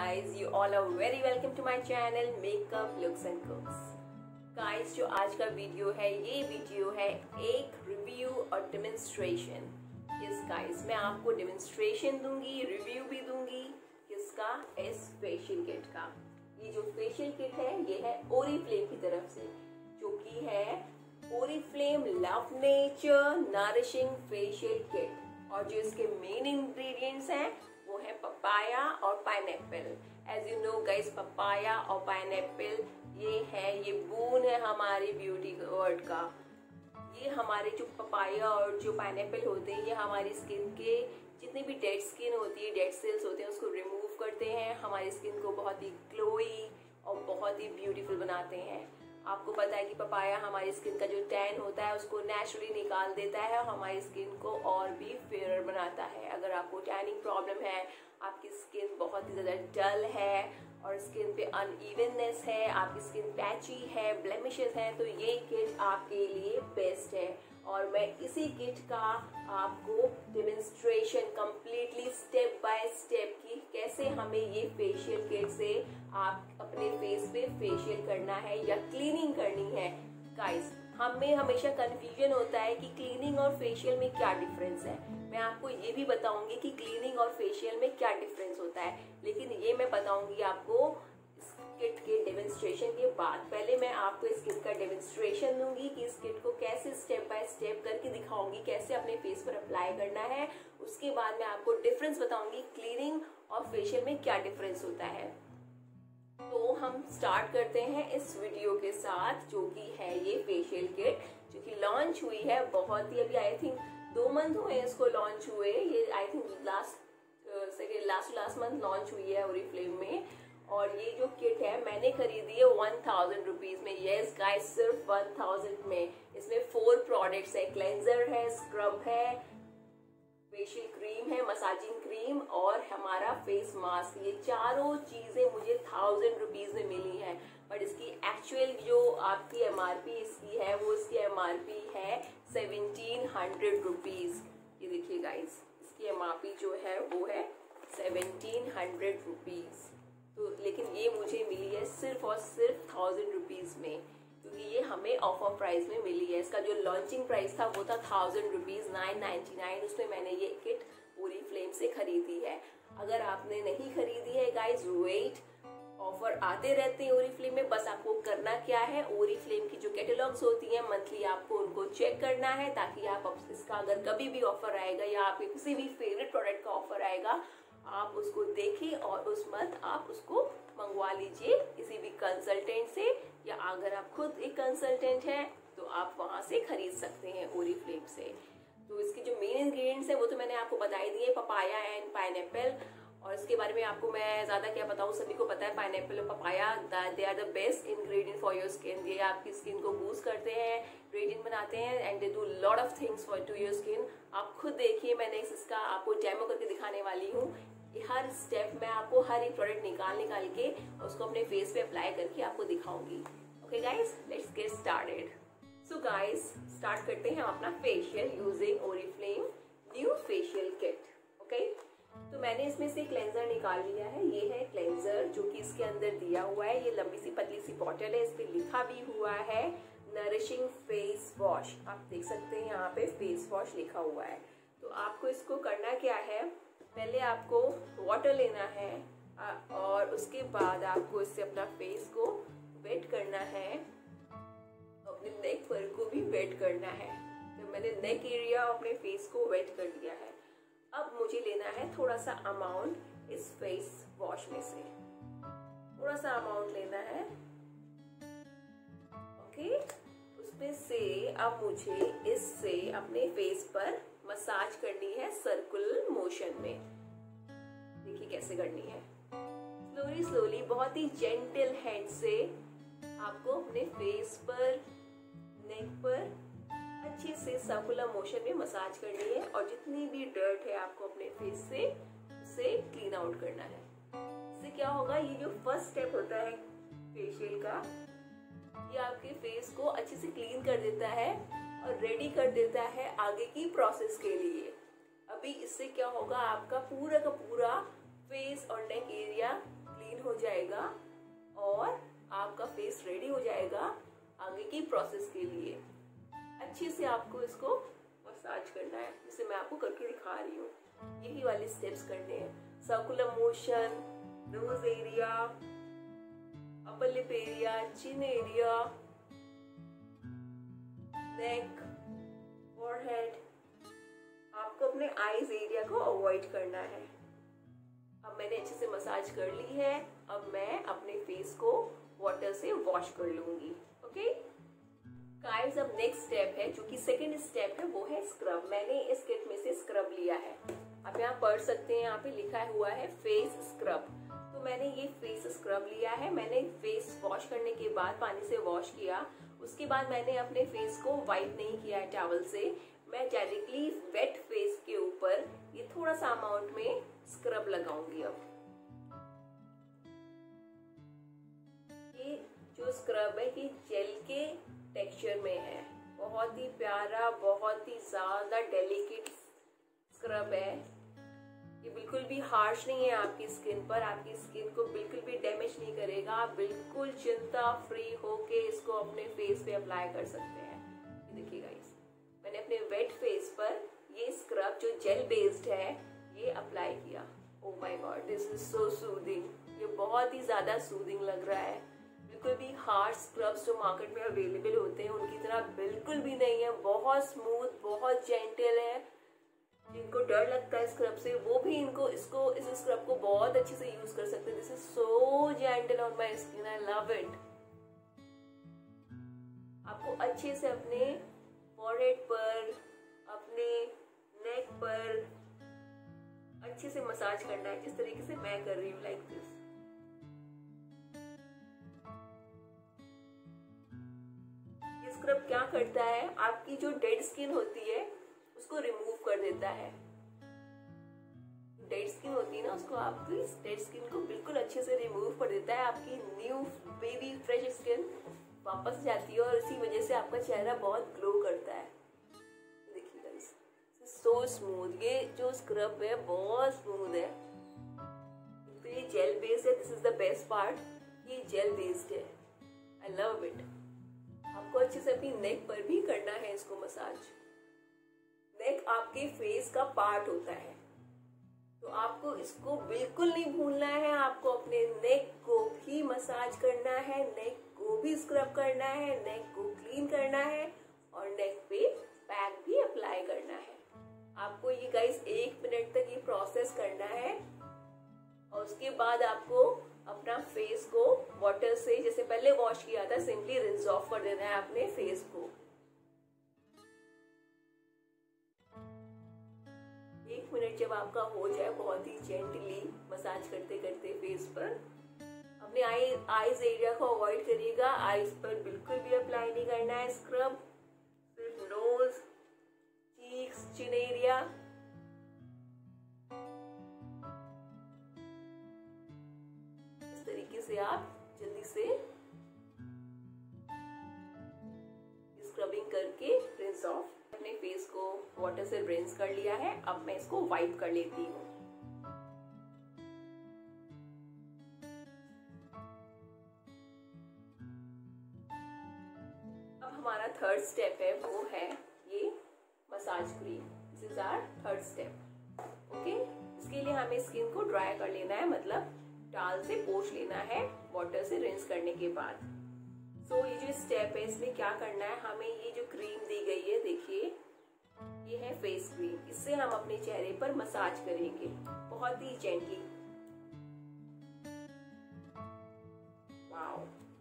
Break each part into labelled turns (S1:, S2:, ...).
S1: guys, you all are very welcome to my channel Makeup Looks and Cooks. Guys, जो आज का video है ये वीडियो है एक रिव्यू और डेमोन्स्ट्रेशन। यस गाइस, मैं आपको डेमोन्स्ट्रेशन दूंगी, रिव्यू भी दूंगी किसका, इस फेशियल किट का। ये जो फेशियल किट है ये है ओरिफ्लेम की तरफ से, जो कि है Oriflame love nature nourishing facial kit. और जो इसके मेन इंग्रेडिएंट्स हैं वो है पपाया और pineapple. As you know guys, papaya और पाइनएप्पल ये बून है हमारी ब्यूटी वर्ल्ड का। ये हमारे जो पपाया और जो पाइनएप्पल होते हैं ये हमारी स्किन के जितनी भी डेड स्किन होती है, डेड सेल्स होते हैं, उसको रिमूव करते हैं, हमारी स्किन को बहुत ही ग्लोई और बहुत ही ब्यूटीफुल बनाते हैं। आपको पता है कि पपाया हमारी स्किन का जो टैन होता है उसको नेचुरली निकाल देता है और हमारी स्किन को और भी फेयर बनाता है। अगर आपको टैनिंग प्रॉब्लम है, आपकी स्किन बहुत ही ज़्यादा डल है और स्किन पे अनइवननेस है, आपकी स्किन पैची है, ब्लेमिशेस हैं, तो ये किट आपके लिए बेस्ट है। और मैं इसी किट का आपको demonstration completely step by step की कैसे हमें ये फेशियल किट से आप अपने फेस पे फेशियल करना है या क्लीनिंग करनी है। गाइस, हमें हमेशा कंफ्यूजन होता है कि क्लीनिंग और फेशियल में क्या डिफरेंस है। मैं आपको ये भी बताऊंगी कि क्लीनिंग और फेशियल में क्या डिफरेंस होता है, लेकिन ये मैं बताऊंगी आपको इस किट के डेमोन्स्ट्रेशन के बाद। पहले मैं आपको इस किट का डेमोन्स्ट्रेशन दूंगी कि इस किट को कैसे स्टेप बाय स्टेप करके दिखाऊंगी, कैसे अपने फेस पर अप्लाई करना है। उसके बाद मैं आपको डिफरेंस बताऊंगी क्लीनिंग और फेशियल में क्या डिफरेंस होता है। तो हम स्टार्ट करते हैं इस वीडियो के साथ, जो कि है ये फेशियल किट, जो कि लॉन्च हुई है बहुत ही अभी, आई थिंक 2 मंथ हुए इसको लॉन्च हुए। ये I think last month launch हुई है ओरिफ्लेम में। और ये जो किट है मैंने खरीदी है 1000 रुपीज में। यस गाइस, सिर्फ 1000 में। इसमें 4 प्रोडक्ट्स है, क्लेंजर है, स्क्रब है, फेशियल क्रीम है, मसाजिंग क्रीम और हमारा फेस मास्क। ये चारों चीजें मुझे 1000 रुपीज में मिली है। बट इसकी एक्चुअल जो आपकी एमआरपी इसकी है वो इसकी एमआरपी है 1700 रुपीज। ये देखिए गाइस, इसकी एमआरपी जो है वो है 1700 रुपीज। तो लेकिन ये मुझे मिली है सिर्फ और सिर्फ 1000 रुपीज में, क्योंकि ये हमें ऑफर प्राइस में मिली है। इसका जो लॉन्चिंग प्राइस था वो था 1000 रुपीज 999। उसमें मैंने ये किट ओरिफ्लेम से खरीदी है। अगर आपने नहीं खरीदी है गाइस, वेट, ऑफर आते रहते हैं ओरिफ्लेम में। बस आपको करना क्या है, ओरिफ्लेम की जो कैटलॉग्स होती हैं मंथली, आपको उनको चेक करना है, ताकि आप इसका अगर कभी भी ऑफर आएगा या आपके किसी भी फेवरेट प्रोडक्ट का ऑफर आएगा, आप उसको देखें और उस मंथ आप उसको मंगवा लीजिए किसी भी कंसल्टेंट से, या अगर आप खुद एक कंसल्टेंट हैं तो आप वहां से खरीद सकते हैं ओरिफ्लेम से। तो इसके जो मेन इंग्रेडिएंट्स है वो तो मैंने आपको बता ही दिए, पपाया एंड पाइनएप्पल। और इसके बारे में आपको मैं ज्यादा क्या बताऊं, सभी को पता है पाइनएप्पल और papaya they are the best ingredient for your skin. ये आपकी स्किन को बूस्ट करते हैं, रेडिएंट बनाते हैं and they do lot of things for to your skin. आप खुद देखिए, मैंने इसका आपको डेमो करके दिखाने वाली हूँ। हर स्टेप में आपको हर एक प्रोडक्ट निकाल के उसको अपने फेस पे अप्लाई करके आपको दिखाऊंगी। Okay guys, let's get started. So guys, start करते हैं अपना facial using Oriflame new facial kit. Okay, तो मैंने इसमें से क्लेंजर निकाल लिया है। ये है क्लेंजर जो कि इसके अंदर दिया हुआ है। ये लंबी सी पतली सी बॉटल है, इस पे लिखा भी हुआ है नरिशिंग फेस वॉश। आप देख सकते हैं यहाँ पे फेस वॉश लिखा हुआ है। तो आपको इसको करना क्या है, पहले आपको वाटर लेना है और उसके बाद आपको इससे अपना फेस को वेट करना है, अपने नेक पर को भी वेट करना है। तो मैंने नेक एरिया अपने फेस को वेट कर दिया है। अब मुझे लेना है थोड़ा सा अमाउंट इस फेस वॉश में से, थोड़ा सा अमाउंट लेना है। ओके, उसमें से अब मुझे इससे अपने फेस पर मसाज करनी है सर्कुलर मोशन में। देखिए कैसे करनी है, स्लोली स्लोली, बहुत ही जेंटल हैंड से आपको अपने फेस पर, नेक पर अच्छे से सर्कुलर मोशन में मसाज करनी है। और जितनी भी डर्ट है आपको अपने फेस से उसे क्लीन आउट करना है। इससे क्या होगा, ये जो फर्स्ट स्टेप होता है फेशियल का, ये आपके फेस को अच्छे से क्लीन कर देता है और रेडी कर देता है आगे की प्रोसेस के लिए। अभी इससे क्या होगा, आपका पूरा का पूरा फेस और नेक एरिया हो जाएगा आगे की प्रोसेस के लिए। अच्छे से आपको इसको मसाज करना है, जिसे मैं आपको करके दिखा रही हूँ। यही वाले स्टेप्स करने हैं। Circular motion, nose area, upper lip area, chin area, neck, forehead. आपको अपने आईज एरिया को अवॉइड करना है। अब मैंने अच्छे से मसाज कर ली है। अब मैं अपने फेस को वाटर से वॉश कर लूंगी। ओके गाइस, अब नेक्स्ट स्टेप है, जो कि सेकंड स्टेप है, वो है स्क्रब। मैंने इस किट में से स्क्रब लिया है। आप यहाँ पढ़ सकते हैं, यहाँ पे लिखा हुआ है फेस स्क्रब। तो मैंने ये फेस स्क्रब लिया है। मैंने फेस वॉश करने के बाद पानी से वॉश किया। उसके बाद मैंने अपने फेस को वाइप नहीं किया है टॉवल से। मैं डायरेक्टली वेट फेस के ऊपर ये थोड़ा सा अमाउंट में स्क्रब लगाऊंगी। अब ये जो स्क्रब है ये जेल के टेक्सचर में है। बहुत ही प्यारा, बहुत ही ज्यादा डेलिकेट स्क्रब है। ये बिल्कुल भी हार्श नहीं है आपकी स्किन पर। आपकी स्किन को बिल्कुल भी डैमेज नहीं करेगा। आप बिल्कुल चिंता फ्री होके इसको अपने फेस पे अप्लाई कर सकते हैं। ये देखिए गाइस, मैंने अपने वेट फेस पर ये स्क्रब जो जेल बेस्ड है ये अप्लाई किया। Oh my god, this is so soothing. ये बहुत ही ज्यादा सूदिंग लग रहा है। बिल्कुल भी हार्श स्क्रब्स जो मार्केट में अवेलेबल होते हैं उनकी तरह बिल्कुल भी नहीं है। बहुत स्मूथ, बहुत जेंटल है। जिनको डर लगता है स्क्रब से, वो भी इस स्क्रब को बहुत अच्छे से यूज कर सकते हैं। This is so gentle on my skin, I love it. आपको अच्छे से अपने फॉरहेड पर, अपने नेक पर अच्छे से मसाज करना है, जिस तरीके से मैं कर रही हूँ, लाइक दिस। ये स्क्रब क्या करता है, आपकी जो डेड स्किन होती है उसको रिमूव कर देता है। डेड स्किन होती है ना, उसको आपकी डेड स्किन को बिल्कुल अच्छे से रिमूव कर देता है। आपकी न्यू बेबी फ्रेश स्किन वापस जाती है और इसी वजह से आपका चेहरा बहुत ग्लो करता है। देखिए गाइस, सो स्मूथ। ये जो स्क्रब है बहुत स्मूथ है। तो ये जेल बेस्ड है। This is the best part, ये जेल बेस्ड है। I love it. आपको अच्छे से अपनी नेक पर भी करना है इसको मसाज। नेक आपके फेस का पार्ट होता है, तो आपको इसको बिल्कुल नहीं भूलना है। आपको अपने नेक को भी मसाज करना है, नेक को भी स्क्रब करना है, नेक को क्लीन करना है और नेक पे पैक भी अप्लाई करना है। आपको ये गाइस 1 मिनट तक ये प्रोसेस करना है और उसके बाद आपको अपना फेस को वाटर से, जैसे पहले वॉश किया था, सिंपली रिंस ऑफ कर देना है अपने फेस को। 1 मिनट जब आपका हो जाए, बहुत ही जेंटली मसाज करते करते फेस पर, अपने आईज एरिया को अवॉइड करिएगा। आईज पर बिल्कुल भी अप्लाई नहीं करना है स्क्रब। सिर्फ नोज, चीक्स, चिन एरिया। इस तरीके से आप जल्दी से स्क्रबिंग करके रिंस ऑफ। अपने फेस को वाटर से रिंस कर लिया है। अब मैं इसको वाइप कर लेती हूँ। अब हमारा थर्ड स्टेप है, वो है ये massage cream. This is our third step. Okay, इसके लिए हमें स्किन को ड्राई कर लेना है, मतलब टाल से पोंछ लेना है वाटर से रिंस करने के बाद। सो ये जो स्टेप है, इसमें क्या करना है, हमें ये जो क्रीम दी गई है, देखिए ये है फेस क्रीम। इससे हम अपने चेहरे पर मसाज करेंगे बहुत ही जेंटली। वाओ।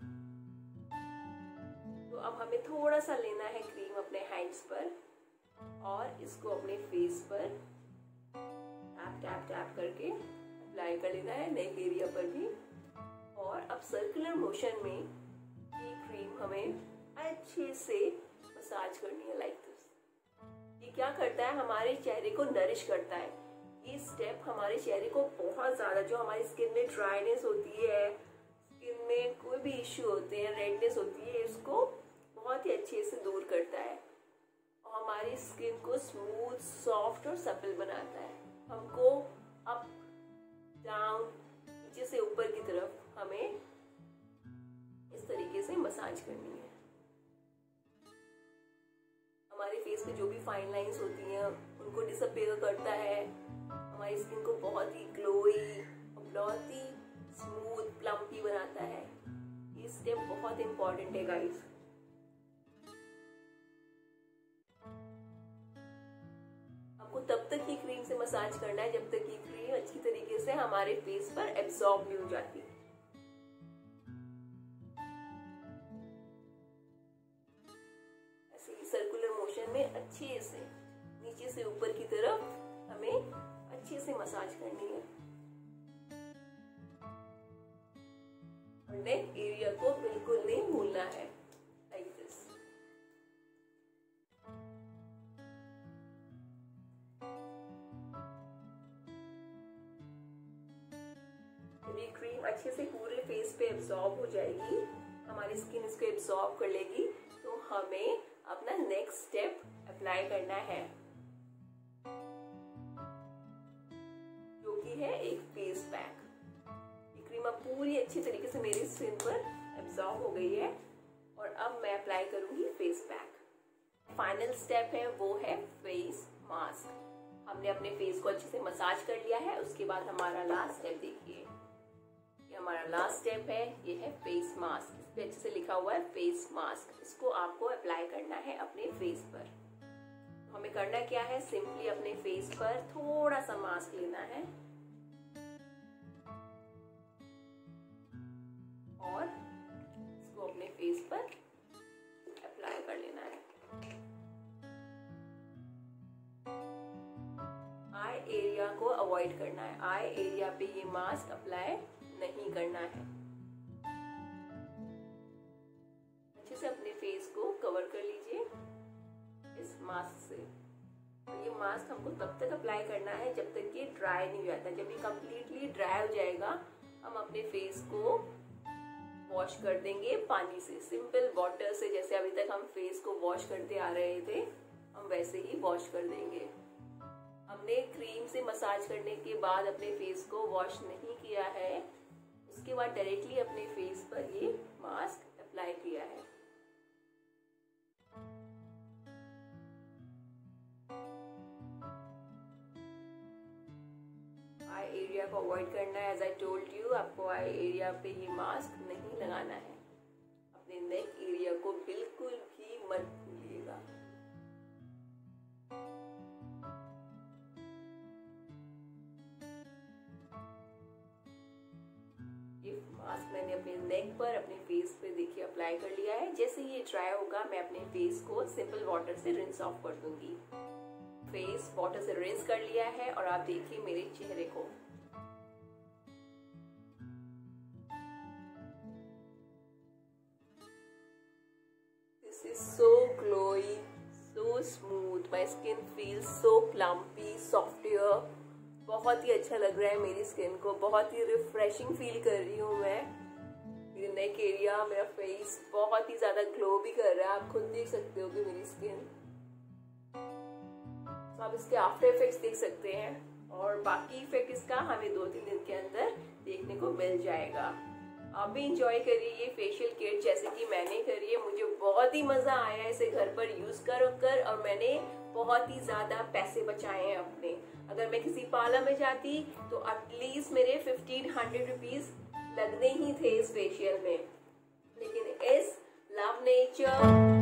S1: तो अब हमें थोड़ा सा लेना है क्रीम अपने हैंड्स पर और इसको अपने फेस पर टैप टैप टैप करके अप्लाई कर लेना है, नेक एरिया पर भी। और अब सर्कुलर मोशन में ये क्रीम हमें अच्छे से मसाज करनी है, लाइक दिस। ये क्या करता है, हमारे चेहरे को नरिश करता है। ये स्टेप हमारे चेहरे को बहुत ज्यादा, जो हमारी स्किन में ड्राइनेस होती है, स्किन में कोई भी इश्यू होते हैं, रेडनेस होती है, इसको बहुत ही अच्छे से दूर करता है और हमारी स्किन को स्मूथ, सॉफ्ट और सपल बनाता है। हमको अप डाउन, नीचे से ऊपर की तरफ हमें इस तरीके से मसाज मसाज करनी है। हमारे फेस पे जो भी फाइन लाइंस होती हैं उनको डिसअपीयर करता है, हमारी स्किन को बहुत ही ग्लोई और बहुत ही स्मूथ प्लम्पी बनाता है। ये स्टेप बहुत इंपॉर्टेंट है गाइस। आपको तब तक ही क्रीम से मसाज करना है जब तक ये क्रीम अच्छी तरीके से हमारे फेस पर एब्सॉर्ब नहीं हो जाती। ऐसे ही सर्कुलर मोशन में अच्छे से नीचे से ऊपर की तरफ हमें अच्छे से मसाज करनी है और नेक एरिया को बिल्कुल नहीं भूलना है, लाइक दिस। जब ये क्रीम अच्छे से पूरे फेस पे एब्सॉर्ब हो जाएगी, हमारी स्किन इसको एब्सॉर्ब कर लेगी, तो हमें अपना नेक्स्ट स्टेप अप्लाई करना है, जो कि है एक फेस पैक। ये क्रीम अब पूरी अच्छी तरीके से मेरी स्किन पर एब्सॉर्ब हो गई है और अब मैं अप्लाई करूंगी फेस पैक। फाइनल स्टेप है वो है फेस मास्क। हमने अपने फेस को अच्छे से मसाज कर लिया है, उसके बाद हमारा लास्ट स्टेप देखिए, ये हमारा लास्ट स्टेप है, ये है फेस मास्क। इस पे अच्छे से लिखा हुआ है फेस मास्क। इसको आपको अप्लाई करना है अपने फेस पर। तो हमें करना क्या है, सिंपली अपने फेस पर थोड़ा सा मास्क लेना है और इसको अपने फेस पर अप्लाई कर लेना है। आई एरिया को अवॉइड करना है, आई एरिया पे ये मास्क अप्लाई नहीं करना है। अच्छे से अपने फेस को कवर कर लीजिए इस मास्क से। और ये मास्क हमको तब तक अप्लाई करना है जब तक ये ड्राई नहीं हो जाता। जब ये कम्प्लीटली ड्राई हो जाएगा, हम अपने फेस को वॉश कर देंगे पानी से, सिंपल वाटर से। जैसे अभी तक हम फेस को वॉश करते आ रहे थे, हम वैसे ही वॉश कर देंगे। हमने क्रीम से मसाज करने के बाद अपने फेस को वॉश नहीं किया है, उसके बाद डायरेक्टली अपने फेस पर ये मास्क अप्लाई किया है। आई एरिया को अवॉइड करना है। एज आई टोल्ड यू, आपको आई एरिया पे ये मास्क नहीं लगाना है। अपने नेक एरिया को बिल्कुल भी मत भूलिएगा। ये मास्क मैंने अपने नेक पर, अपने फेस पे देखिए अप्लाई कर लिया है। जैसे ये ड्राई होगा, मैं अपने फेस को सिंपल वाटर से रिंस ऑफ कर दूंगी। फेस वाटर से रिंस कर लिया है और आप देखिए मेरे चेहरे को। This is so glowy, so smooth, my skin feels so plumpy, software. बहुत ही अच्छा लग रहा है मेरी स्किन को, बहुत ही रिफ्रेशिंग फील कर रही हूँ मैं। मेरे नेक एरिया, मेरा फेस बहुत ही ज्यादा ग्लो भी कर रहा है। आप खुद देख सकते हो कि मेरी स्किन, तो आप इसके आफ्टर इफेक्ट्स देख सकते हैं और बाकी इफेक्ट इसका हमें 2-3 दिन के अंदर देखने को मिल जाएगा। आप भी इंजॉय करिए ये फेशियल किट जैसे कि मैंने करी है। मुझे बहुत ही मजा आया इसे घर पर यूज कर और मैंने बहुत ही ज्यादा पैसे बचाए हैं अपने। अगर मैं किसी पार्लर में जाती तो एटलीस्ट मेरे 1500 रुपीज लगने ही थे इस फेशियल में, लेकिन इस लव नेचर